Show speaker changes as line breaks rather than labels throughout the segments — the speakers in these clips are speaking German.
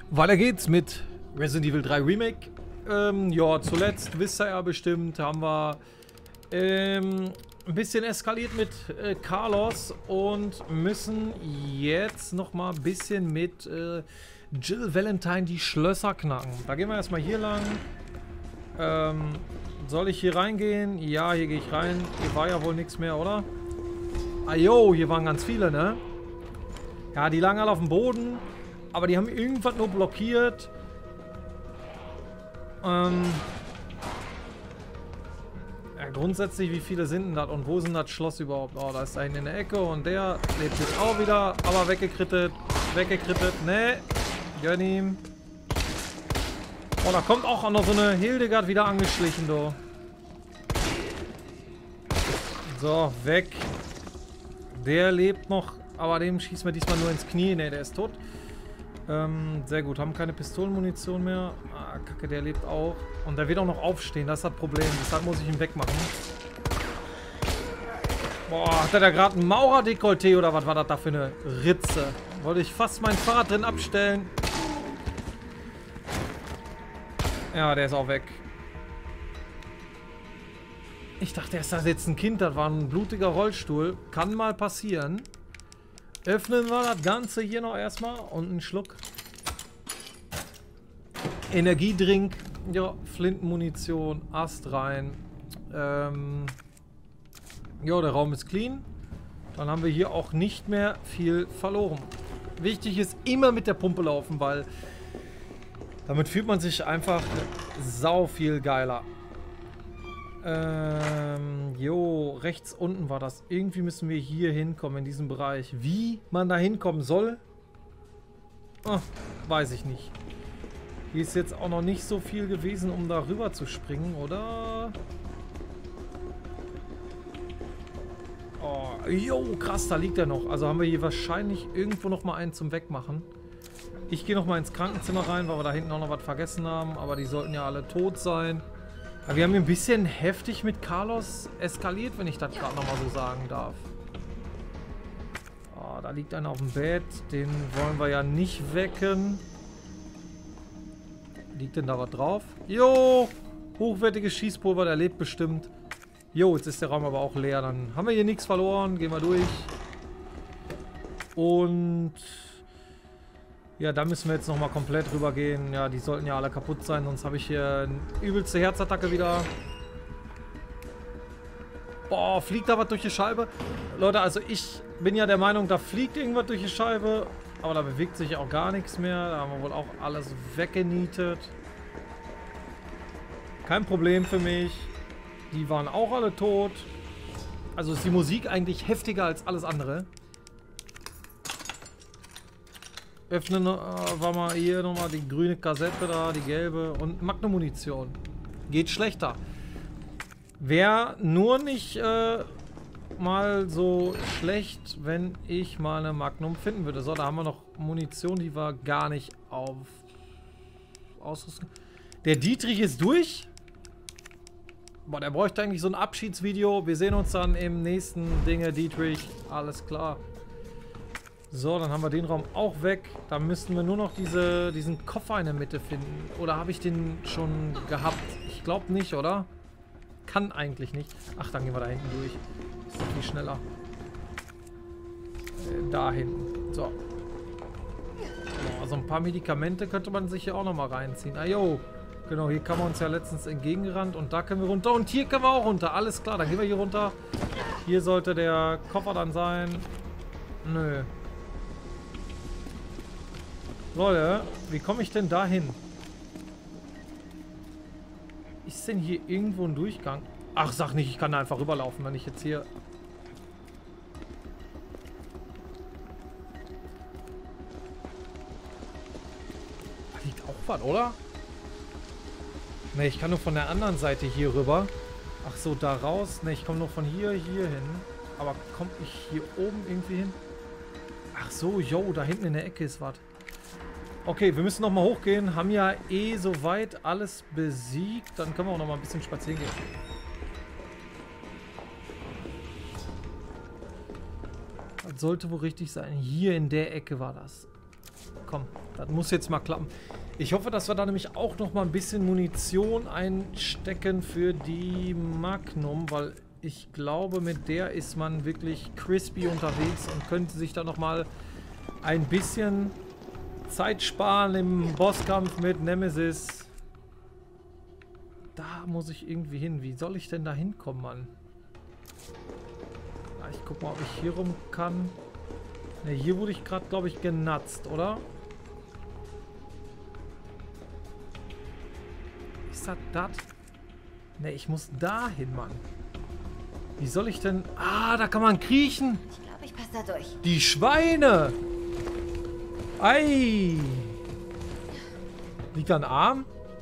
Weiter geht's mit Resident Evil 3 Remake. Ja, zuletzt, wisst ihr ja bestimmt, haben wir ein bisschen eskaliert mit Carlos und müssen jetzt nochmal ein bisschen mit Jill Valentine die Schlösser knacken. Da gehen wir erstmal hier lang. Soll ich hier reingehen? Ja, hier gehe ich rein. Hier war ja wohl nichts mehr, oder? Ah jo, hier waren ganz viele, ne? Ja, die lagen alle auf dem Boden. Aber die haben irgendwas nur blockiert. Ja, grundsätzlich, wie viele sind denn das? Und wo ist denn das Schloss überhaupt? Oh, da ist einer in der Ecke und der lebt jetzt auch wieder. Aber weggekrittet. Weggekrittet. Ne. Gönn ihm. Oh, da kommt auch noch so eine Hildegard wieder angeschlichen, du. So, weg. Der lebt noch. Aber dem schießen wir diesmal nur ins Knie. Ne, der ist tot. Sehr gut. Haben keine Pistolenmunition mehr. Ah, kacke, der lebt auch. Und der wird auch noch aufstehen. Das ist das Problem. Deshalb muss ich ihn wegmachen. Boah, hat er da gerade ein Maurer-Dekolleté oder was war das da für eine Ritze? Wollte ich fast mein Fahrrad drin abstellen. Ja, der ist auch weg. Ich dachte erst, da sitzt ein Kind. Das war ein blutiger Rollstuhl. Kann mal passieren. Öffnen wir das Ganze hier noch erstmal und einen Schluck Energiedrink. Ja, Flintenmunition, Ast rein. Ja, der Raum ist clean. Dann haben wir hier auch nicht mehr viel verloren. Wichtig ist immer mit der Pumpe laufen, weil damit fühlt man sich einfach sau viel geiler. Jo, rechts unten war das. Irgendwie müssen wir hier hinkommen in diesem Bereich. Wie man da hinkommen soll, weiß ich nicht. Hier ist jetzt auch noch nicht so viel gewesen, um da rüber zu springen, oder? Oh, jo, krass, da liegt er noch. Also haben wir hier wahrscheinlich irgendwo noch mal einen zum Wegmachen. Ich gehe noch mal ins Krankenzimmer rein, weil wir da hinten auch noch was vergessen haben. Aber die sollten ja alle tot sein. Aber wir haben hier ein bisschen heftig mit Carlos eskaliert, wenn ich das gerade nochmal so sagen darf. Oh, da liegt einer auf dem Bett. Den wollen wir ja nicht wecken. Liegt denn da was drauf? Jo! Hochwertiges Schießpulver, der lebt bestimmt. Jo, jetzt ist der Raum aber auch leer. Dann haben wir hier nichts verloren. Gehen wir durch. Und ja, da müssen wir jetzt nochmal komplett rüber gehen. Ja, die sollten ja alle kaputt sein, sonst habe ich hier eine übelste Herzattacke wieder. Boah, fliegt da was durch die Scheibe? Leute, also ich bin ja der Meinung, da fliegt irgendwas durch die Scheibe. Aber da bewegt sich auch gar nichts mehr. Da haben wir wohl auch alles weggenietet. Kein Problem für mich. Die waren auch alle tot. Also ist die Musik eigentlich heftiger als alles andere. Öffnen war mal hier nochmal die grüne Kassette da, die gelbe und Magnum-Munition. Geht schlechter. Wäre nur nicht mal so schlecht, wenn ich mal eine Magnum finden würde. So, da haben wir noch Munition, die wir gar nicht ausrüsten. Der Dietrich ist durch. Boah, der bräuchte eigentlich so ein Abschiedsvideo. Wir sehen uns dann im nächsten Dinge, Dietrich. Alles klar. So, dann haben wir den Raum auch weg. Da müssten wir nur noch diesen Koffer in der Mitte finden. Oder habe ich den schon gehabt? Ich glaube nicht, oder? Kann eigentlich nicht. Ach, dann gehen wir da hinten durch. Ist doch viel schneller. Da hinten. So. Also ein paar Medikamente könnte man sich hier auch nochmal reinziehen. Ah, jo. Genau, hier kam man uns ja letztens entgegengerannt. Und da können wir runter. Und hier können wir auch runter. Alles klar, dann gehen wir hier runter. Hier sollte der Koffer dann sein. Nö. Leute, wie komme ich denn da hin? Ist denn hier irgendwo ein Durchgang? Ach, sag nicht, ich kann da einfach rüberlaufen, wenn ich jetzt hier... Da liegt auch was, oder? Ne, ich kann nur von der anderen Seite hier rüber. Ach so, da raus. Ne, ich komme nur von hier hin. Aber komme ich hier oben irgendwie hin? Ach so, yo, da hinten in der Ecke ist was. Okay, wir müssen nochmal hochgehen. Haben ja eh soweit alles besiegt. Dann können wir auch nochmal ein bisschen spazieren gehen. Das sollte wohl richtig sein. Hier in der Ecke war das. Komm, das muss jetzt mal klappen. Ich hoffe, dass wir da nämlich auch noch mal ein bisschen Munition einstecken für die Magnum, weil ich glaube, mit der ist man wirklich crispy unterwegs und könnte sich da noch mal ein bisschen Zeit sparen im Bosskampf mit Nemesis. Da muss ich irgendwie hin. Wie soll ich denn da hinkommen, Mann? Ich guck mal, ob ich hier rum kann. Ne, hier wurde ich gerade, glaube ich, genatzt, oder? Ist das das? Ne, ich muss da hin, Mann. Wie soll ich denn... Ah, da kann man kriechen.
Ich glaube, ich passe da durch.
Die Schweine. Ei. Liegt da ein Arm?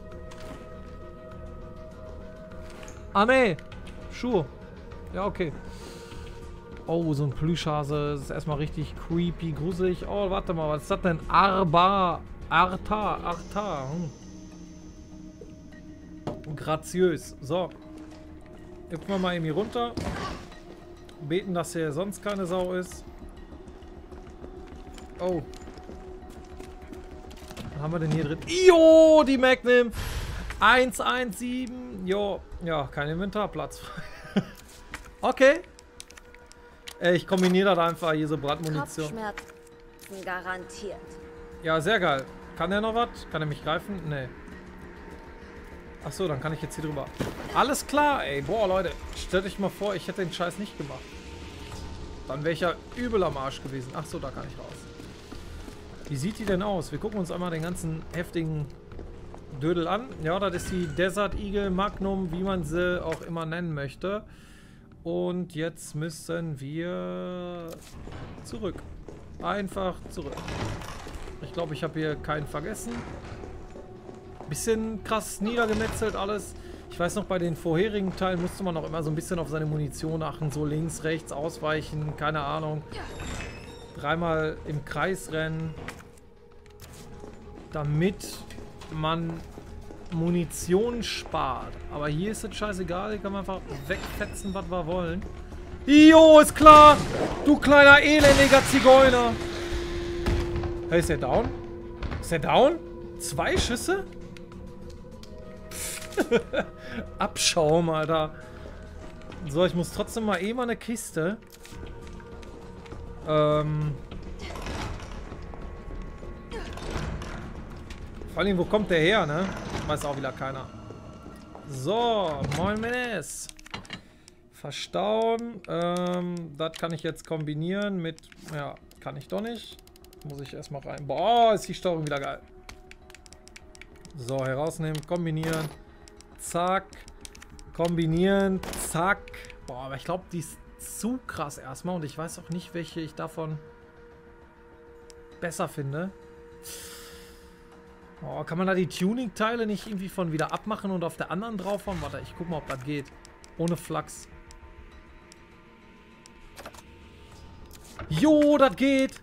Ah, ne. Schuhe. Ja, okay. Oh, so ein Plüschhase. Das ist erstmal richtig creepy, gruselig. Oh, warte mal. Was ist das denn? Arta. Graziös. So. Hüpfen wir mal irgendwie runter. Beten, dass hier sonst keine Sau ist. Oh. Was haben wir denn hier drin? Jo, die Magnum. 117. Jo. Ja, kein Inventarplatz. Okay. Ich kombiniere das einfach hier so Brandmunition.
Kopfschmerzen garantiert.
Ja, sehr geil. Kann der noch was? Kann er mich greifen? Nee. Achso, dann kann ich jetzt hier drüber. Alles klar, ey. Boah, Leute. Stellt euch mal vor, ich hätte den Scheiß nicht gemacht. Dann wäre ich ja übel am Arsch gewesen. Achso, da kann ich raus. Wie sieht die denn aus? Wir gucken uns einmal den ganzen heftigen Dödel an. Ja, das ist die Desert Eagle Magnum, wie man sie auch immer nennen möchte. Und jetzt müssen wir zurück. Einfach zurück. Ich glaube, ich habe hier keinen vergessen. Bisschen krass niedergemetzelt alles. Ich weiß noch, bei den vorherigen Teilen musste man auch immer so ein bisschen auf seine Munition achten. So links, rechts ausweichen, keine Ahnung. Dreimal im Kreis rennen. Damit man Munition spart. Aber hier ist es scheißegal. Hier kann man einfach wegfetzen, was wir wollen. Jo, ist klar! Du kleiner elendiger Zigeuner! Hey, ist der down? Ist der down? 2 Schüsse? Abschaum, Alter. So, ich muss trotzdem mal eben eine Kiste. Vor allem, wo kommt der her, ne? Weiß auch wieder keiner. So, moin Menes. Verstauen. Das kann ich jetzt kombinieren mit... Ja, kann ich doch nicht. Muss ich erstmal rein. Boah, ist die Steuerung wieder geil. So, herausnehmen, kombinieren. Zack. Kombinieren. Zack. Boah, aber ich glaube, die ist zu krass erstmal. Und ich weiß auch nicht, welche ich davon besser finde. Oh, kann man da die Tuning-Teile nicht irgendwie von wieder abmachen und auf der anderen draufhauen? Warte, ich guck mal, ob das geht. Ohne Flachs. Jo, das geht!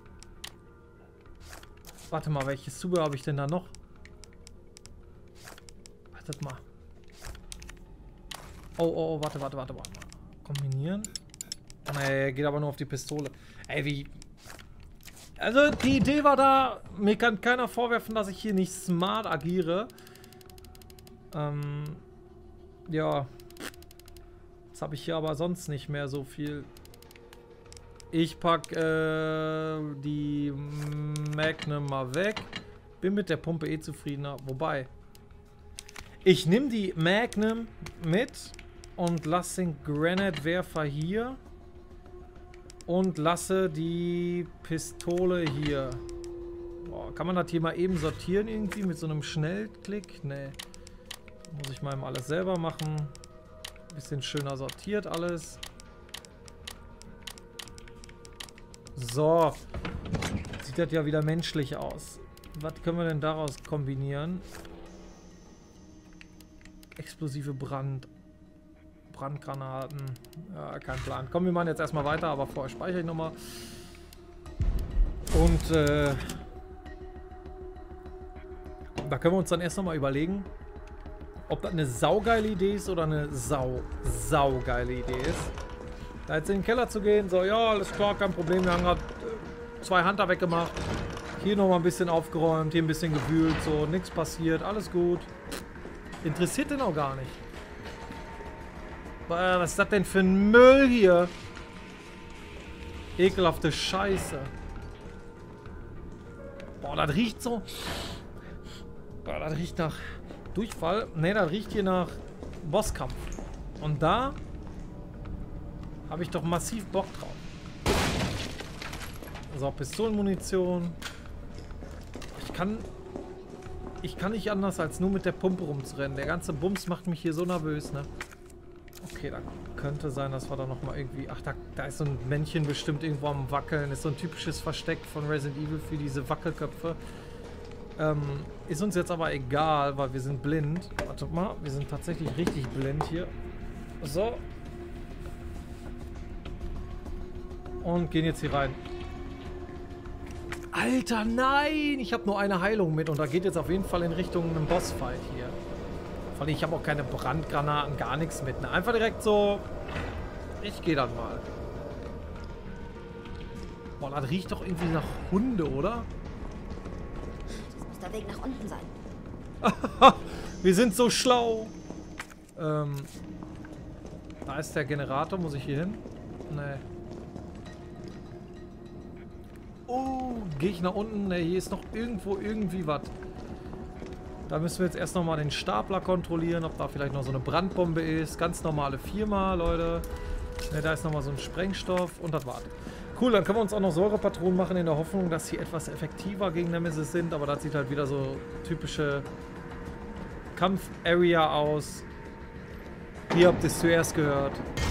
Warte mal, welches Zubehör habe ich denn da noch? Wartet mal. Oh, warte. Kombinieren. Nee, geht aber nur auf die Pistole. Ey, wie... Also, die Idee war da, mir kann keiner vorwerfen, dass ich hier nicht smart agiere. Ja. Jetzt habe ich hier aber sonst nicht mehr so viel. Ich pack die Magnum mal weg. Bin mit der Pumpe eh zufriedener. Wobei, ich nehme die Magnum mit und lasse den Granatwerfer hier. Und lasse die Pistole hier. Boah, kann man das hier mal eben sortieren irgendwie mit so einem Schnellklick? Nee. Muss ich mal eben alles selber machen. Bisschen schöner sortiert alles. So. Sieht das ja wieder menschlich aus. Was können wir denn daraus kombinieren? Explosive Brandgranaten. Ja, kein Plan. Komm, wir machen jetzt erstmal weiter, aber vorher speichere ich nochmal. Und da können wir uns dann erst nochmal überlegen, ob das eine saugeile Idee ist oder eine saugeile Idee ist. Da jetzt in den Keller zu gehen, so, ja, alles klar, kein Problem. Wir haben gerade 2 Hunter weggemacht. Hier nochmal ein bisschen aufgeräumt, hier ein bisschen gewühlt, so, nichts passiert, alles gut. Interessiert den auch gar nicht. Was ist das denn für ein Müll hier? Ekelhafte Scheiße. Boah, das riecht so... Boah, das riecht nach Durchfall. Ne, das riecht hier nach Bosskampf. Und da habe ich doch massiv Bock drauf. So, Pistolenmunition. Ich kann nicht anders, als nur mit der Pumpe rumzurennen. Der ganze Bums macht mich hier so nervös, ne? Okay, da könnte sein, dass wir da nochmal irgendwie... Ach, da ist so ein Männchen bestimmt irgendwo am Wackeln. Ist so ein typisches Versteck von Resident Evil für diese Wackelköpfe. Ist uns jetzt aber egal, weil wir sind blind. Warte mal, wir sind tatsächlich richtig blind hier. So. Und gehen jetzt hier rein. Alter, nein! Ich habe nur eine Heilung mit und da geht jetzt auf jeden Fall in Richtung einem Bossfight hier. Vor allem, ich habe auch keine Brandgranaten, gar nichts mit. Ne? Einfach direkt so... Ich gehe dann mal. Boah, das riecht doch irgendwie nach Hunde, oder?
Das muss der Weg nach unten sein.
Wir sind so schlau. Da ist der Generator. Muss ich hier hin? Nee. Oh, gehe ich nach unten? Ne, hier ist noch irgendwo irgendwie was. Da müssen wir jetzt erst nochmal den Stapler kontrollieren, ob da vielleicht noch so eine Brandbombe ist. Ganz normale Firma, Leute. Ne, da ist nochmal so ein Sprengstoff und das war's. Cool, dann können wir uns auch noch Säurepatronen machen in der Hoffnung, dass sie etwas effektiver gegen Nemesis sind. Aber das sieht halt wieder so typische Kampf-Area aus. Hier habt ihr es zuerst gehört.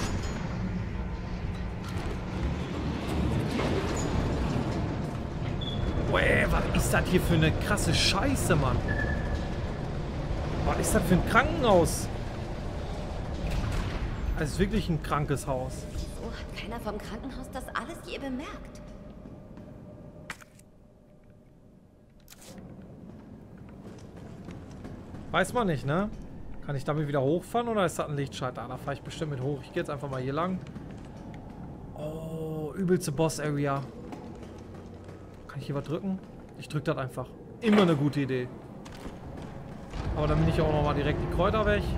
Uäh, was ist das hier für eine krasse Scheiße, Mann? Was ist das für ein Krankenhaus? Das ist wirklich ein krankes Haus.
Wieso hat keiner vom Krankenhaus das alles je bemerkt?
Weiß man nicht, ne? Kann ich damit wieder hochfahren oder ist das ein Lichtschalter? Da fahre ich bestimmt mit hoch. Ich gehe jetzt einfach mal hier lang. Oh, übelste Boss-Area. Kann ich hier was drücken? Ich drücke das einfach. Immer eine gute Idee. Aber dann bin ich auch nochmal direkt die Kräuter weg.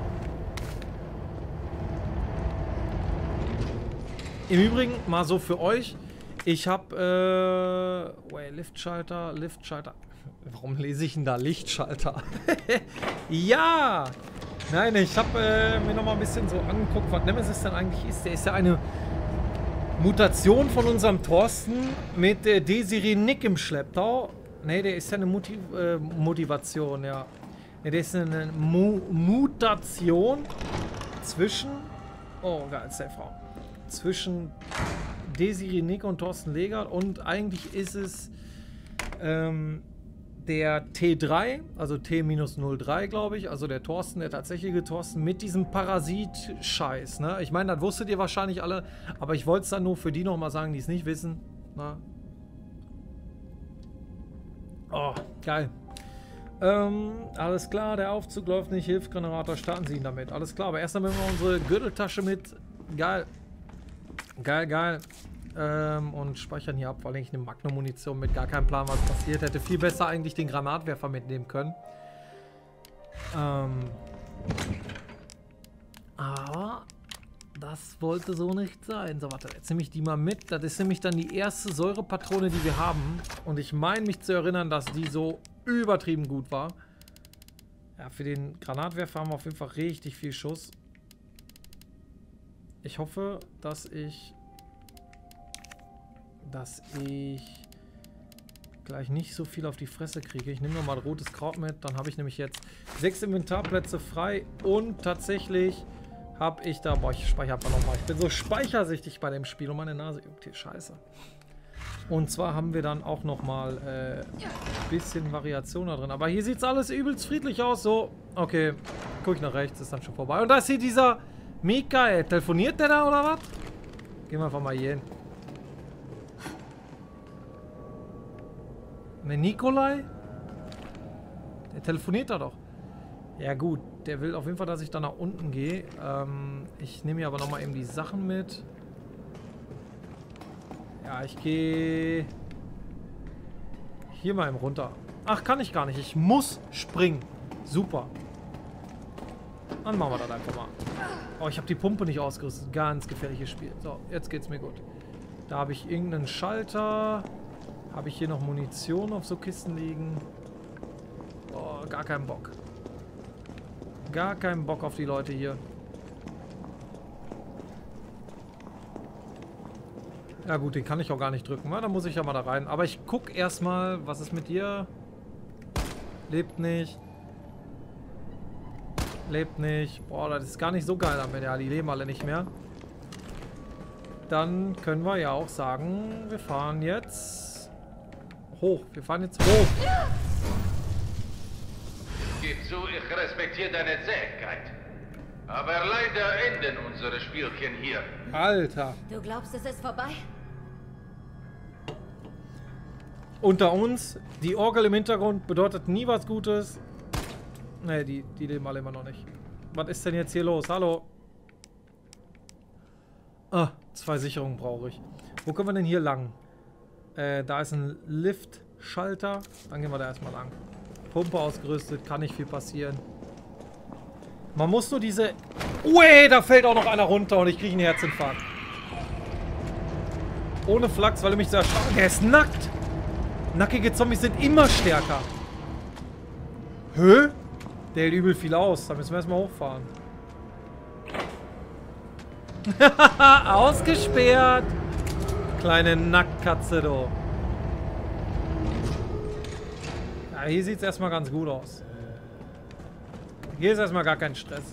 Im Übrigen, mal so für euch. Ich habe, Lichtschalter. Warum lese ich denn da Lichtschalter? Ja! Nein, ich habe mir nochmal ein bisschen so angeguckt, was Nemesis denn eigentlich ist. Der ist ja eine Mutation von unserem Thorsten mit Desiree Nick im Schlepptau. Ne, der ist ja eine Motivation, ja. Ne, der ist eine Mutation zwischen... Oh, geil, Safe-Raum. Zwischen Desiree Nick und Thorsten Legert und eigentlich ist es der T3, also T-03, glaube ich, also der Thorsten, der tatsächliche Thorsten mit diesem Parasit-Scheiß, ne? Ich meine, das wusstet ihr wahrscheinlich alle, aber ich wollte es dann nur für die nochmal sagen, die es nicht wissen. Na? Oh, geil. Alles klar, der Aufzug läuft nicht, Hilfsgenerator, starten Sie ihn damit. Alles klar, aber erst nehmen wir unsere Gürteltasche mit. Geil. Geil, geil. Und speichern hier ab, weil ich eine Magnum-Munition mit gar keinem Plan, was passiert. Hätte viel besser eigentlich den Granatwerfer mitnehmen können. Aber das wollte so nicht sein. So, warte, jetzt nehme ich die mal mit. Das ist nämlich dann die erste Säurepatrone, die wir haben. Und ich meine mich zu erinnern, dass die so übertrieben gut war. Ja, für den Granatwerfer haben wir auf jeden Fall richtig viel Schuss. Ich hoffe, dass ich gleich nicht so viel auf die Fresse kriege. Ich nehme nochmal ein rotes Kraut mit. Dann habe ich nämlich jetzt 6 Inventarplätze frei. Und tatsächlich habe ich da... Boah, ich speichere einfach nochmal. Ich bin so speichersüchtig bei dem Spiel. Und meine Nase juckt hier. Scheiße. Und zwar haben wir dann auch nochmal ein bisschen Variation da drin. Aber hier sieht es alles übelst friedlich aus. So, okay. Guck ich nach rechts. Ist dann schon vorbei. Und da ist hier dieser Mikael. Telefoniert der da oder was? Gehen wir einfach mal hier hin. Ne, Nikolai? Der telefoniert da doch. Ja gut, der will auf jeden Fall, dass ich da nach unten gehe. Ich nehme hier aber nochmal eben die Sachen mit. Ja, ich gehe Hier mal eben runter. Ach, kann ich gar nicht. Ich muss springen. Super. Dann machen wir das einfach mal. Oh, ich habe die Pumpe nicht ausgerüstet. Ganz gefährliches Spiel. So, jetzt geht's mir gut. Da habe ich irgendeinen Schalter. Habe ich hier noch Munition auf so Kisten liegen? Oh, gar keinen Bock. Gar keinen Bock auf die Leute hier. Ja gut, den kann ich auch gar nicht drücken. Na, dann muss ich ja mal da rein. Aber ich guck erstmal, was ist mit dir? Lebt nicht. Lebt nicht. Boah, das ist gar nicht so geil am Ende. Ja, die leben alle nicht mehr. Dann können wir ja auch sagen, wir fahren jetzt hoch. Wir fahren jetzt hoch.
Gib zu, ich respektiere deine Zähigkeit. Aber leider enden unsere Spielchen hier.
Alter.
Du glaubst, es ist vorbei?
Unter uns, die Orgel im Hintergrund bedeutet nie was Gutes. Ne, die leben alle immer noch nicht. Was ist denn jetzt hier los? Hallo? Ah, 2 Sicherungen brauche ich. Wo können wir denn hier lang? Da ist ein Lift-Schalter. Dann gehen wir da erstmal lang. Pumpe ausgerüstet, kann nicht viel passieren. Man muss nur diese... Ui, da fällt auch noch einer runter und ich kriege einen Herzinfarkt. Ohne Flachs, weil er mich so erschreckt. Der ist nackt. Nackige Zombies sind immer stärker. Hä? Der hält übel viel aus. Da müssen wir erstmal hochfahren. Ausgesperrt. Kleine Nacktkatze, du. Ja, hier sieht es erstmal ganz gut aus. Hier ist erstmal gar kein Stress.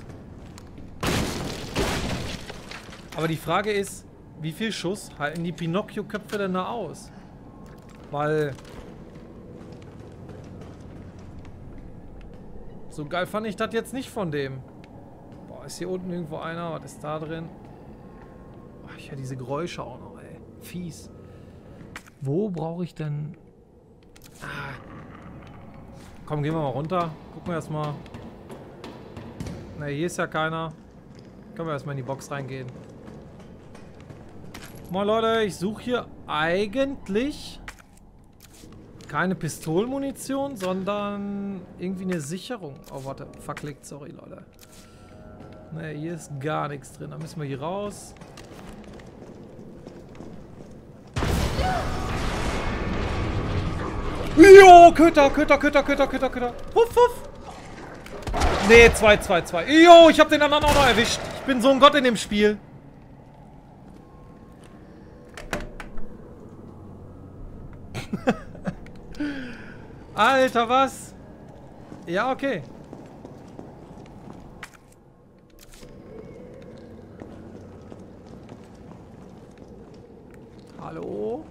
Aber die Frage ist, wie viel Schuss halten die Pinocchio-Köpfe denn da aus? Weil... So geil fand ich das jetzt nicht von dem. Boah, ist hier unten irgendwo einer? Was ist da drin? Boah, ich höre diese Geräusche auch noch, ey. Fies. Wo brauche ich denn... Ah. Komm, gehen wir mal runter. Gucken wir erstmal. Ne, hier ist ja keiner. Können wir erstmal in die Box reingehen. Moin Leute, ich suche hier eigentlich keine Pistolenmunition, sondern irgendwie eine Sicherung. Oh, warte. Verklickt, sorry, Leute. Ne, hier ist gar nichts drin. Da müssen wir hier raus. Jo, Köter. Huff, huff. Nee, 2. Jo, ich hab den anderen auch noch erwischt. Ich bin so ein Gott in dem Spiel. Alter, was? Ja, okay. Hallo?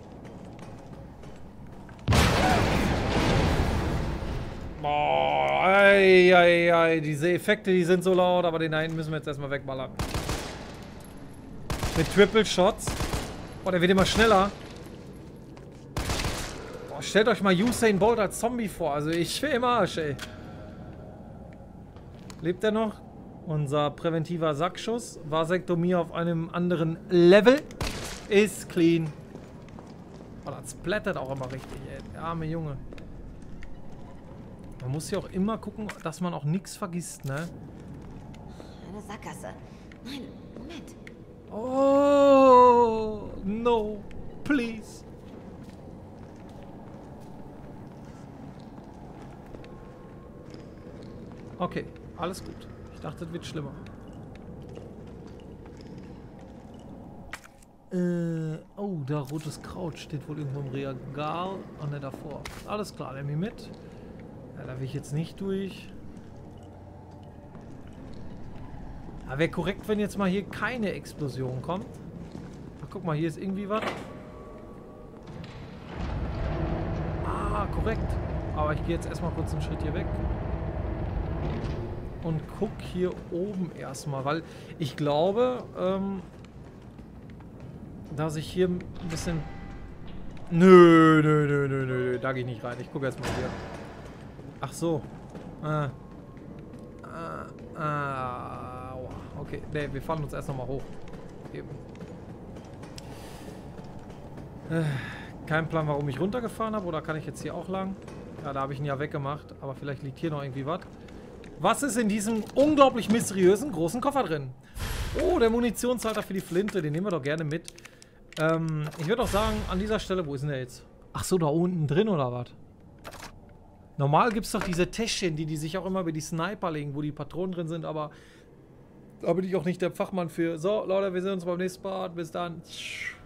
Boah, ei. Diese Effekte, die sind so laut, aber den da hinten müssen wir jetzt erstmal wegballern. Mit Triple Shots. Boah, der wird immer schneller. Boah, stellt euch mal Usain Bolt als Zombie vor. Also ich will im Arsch, ey. Lebt er noch? Unser präventiver Sackschuss. Vasektomie auf einem anderen Level. Ist clean. Oh, das splattert auch immer richtig, ey. Der arme Junge. Man muss ja auch immer gucken, dass man auch nichts vergisst, ne?
Eine Sackgasse. Nein, Moment.
Oh, no, please. Okay, alles gut. Ich dachte, es wird schlimmer. Oh, da rotes Kraut steht wohl irgendwo im Regal. Oh, ne, davor. Alles klar, nimm ihn mit. Ja, da will ich jetzt nicht durch. Aber wäre korrekt, wenn jetzt mal hier keine Explosion kommt. Ach, guck mal, hier ist irgendwie was. Ah, korrekt. Aber ich gehe jetzt erstmal kurz einen Schritt hier weg. Und guck hier oben erstmal, weil ich glaube, dass ich hier ein bisschen... Nö, da gehe ich nicht rein. Ich gucke erstmal hier. Ach so. Okay, ne, wir fahren uns erst nochmal hoch. Eben. Kein Plan, warum ich runtergefahren habe. Oder kann ich jetzt hier auch lang? Ja, da habe ich ihn ja weggemacht. Aber vielleicht liegt hier noch irgendwie was. Was ist in diesem unglaublich mysteriösen großen Koffer drin? Oh, der Munitionshalter für die Flinte. Den nehmen wir doch gerne mit. Ich würde auch sagen, an dieser Stelle, wo ist denn der jetzt? Ach so, da unten drin oder was? Normal gibt es doch diese Täschchen, die sich auch immer über die Sniper legen, wo die Patronen drin sind, aber da bin ich auch nicht der Fachmann für. So, Leute, wir sehen uns beim nächsten Part. Bis dann.